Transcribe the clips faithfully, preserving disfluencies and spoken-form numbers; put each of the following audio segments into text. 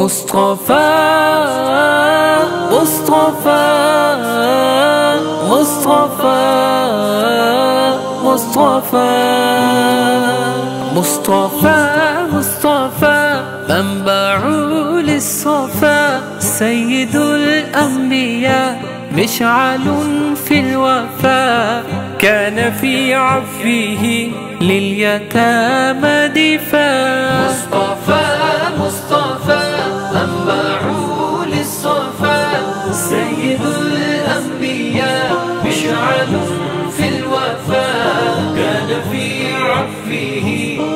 मुस्तफा मुस्तफा मुस्तफा मुस्तफा मुस्तफा मुस्तफा मंबउल الصفا سيد الأنبياء مشعل في الوفاء كان في عفوه لليتامى دفاع مصطفى مصطفى منبعول الصفا سيد الأنبياء مشعل في الوفاء كان في عفوه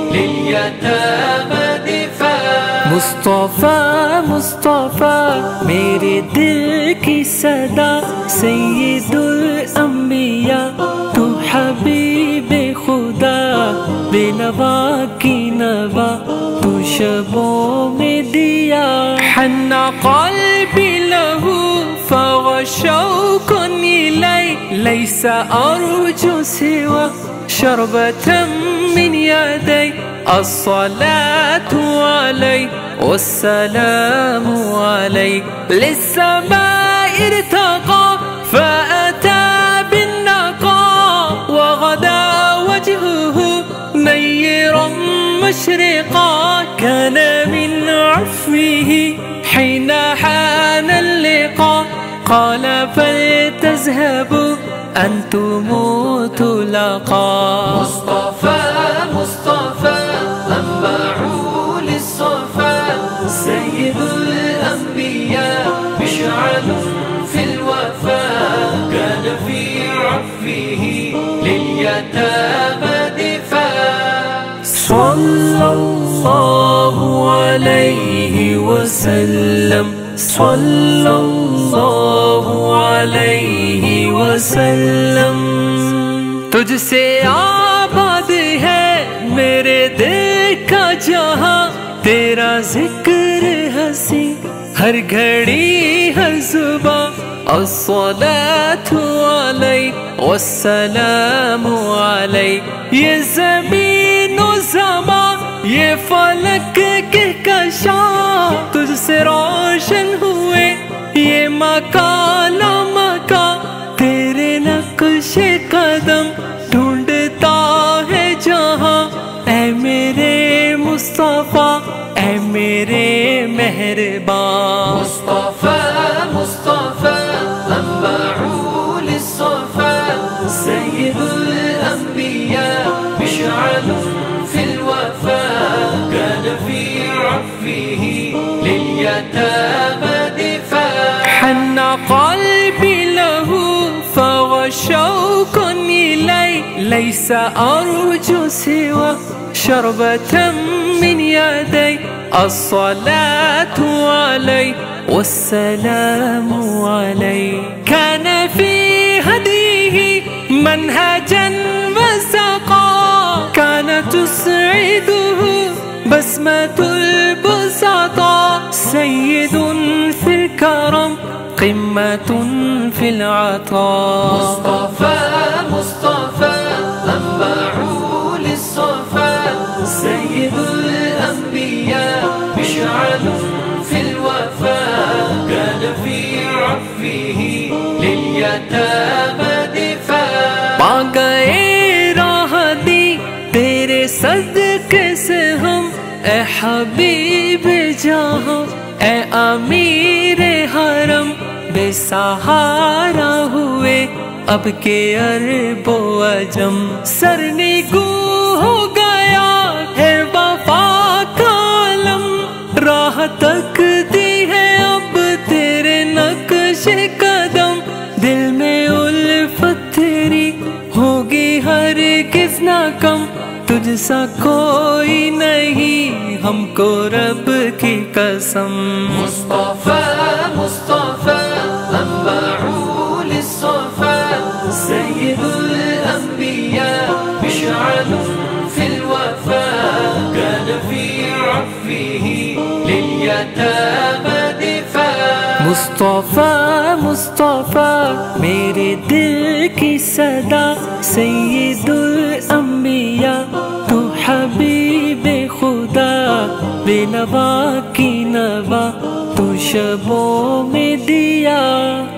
لليتامى دفاع مصطفى مصطفى मेरे दिल की सदा सैयदुल अंबिया तू हबीबे खुदा बेनवा की नवा तू शबों में दिया हन्ना क़ल्बी लहू फशौक़ इलैहि लैस अर्जू सिवा शरबतम मिन यदैहि الصلاة عليك والسلام عليك للسماء ارتقى فأتى بالنقاء وغدا وجهه نيرا مشرقا كان من عفوه حين حان اللقاء قال فلتذهبوا أنتم طلقاء مصطفى مصطفى منبعول الصفا سيد الأنبياء مشعل في الوفاء كان في عفوه لليتامى دفاع صلى الله عليه وسلم صلى الله عليه वसल्लम तुझसे आबाद है मेरे दिल का जहां तेरा जिक्र हंसी हर घड़ी हर जुबां अस्सलातु अलैक वस्सलामु अलैक ये ज़मीन व ज़मा ये फलक के कशा तुझसे रोशन हुए ये मकान मका तेरे नक्शे कदम ढूंढता है जहां ऐ मेरे मुस्तफा ऐ मेरे मेहरबान मुस्तफा मुस्तफा मंबउल الصفا سيد الأنبياء مشعل في الوفاء كان في عفوه لليتامى دفاع حن قلبي له فشوق إليه ليس أرجو سوى شربة من يدي الصلاة عليه والسلام عليه كان في هديه منهجا وسقا كان تسعده بسمة البسطاء سيد في الكرم قمة في العطاء مصطفى مصطفى منبعول الصفا سيد الأنبياء مشعل في الوفاء كان في عفوه لليتامى دفاع पा गए राह दी तेरे सदके से हम ए हबीब जहां ए अमीर हरम बेसहारा हुए अब के अरबो अजम सरनिगू हो गया है वफा का आलम राह तक दी है अब तेरे नक्शे कदम दिल में उल्फत तेरी होगी हरगिज़ ना कम तुझसा कोई नहीं हमको रब की कसम मुस्तफा मुस्तफा منبعول الصفا سيد الأنبياء مشعل في الوفاء كان في عفوه لليتامى دفاع मुस्तफा मुस्तफा मेरे दिल की सदा सैयदुल अंबिया तू हबीबे खुदा बेनवा की नवा तो शबों में दिया।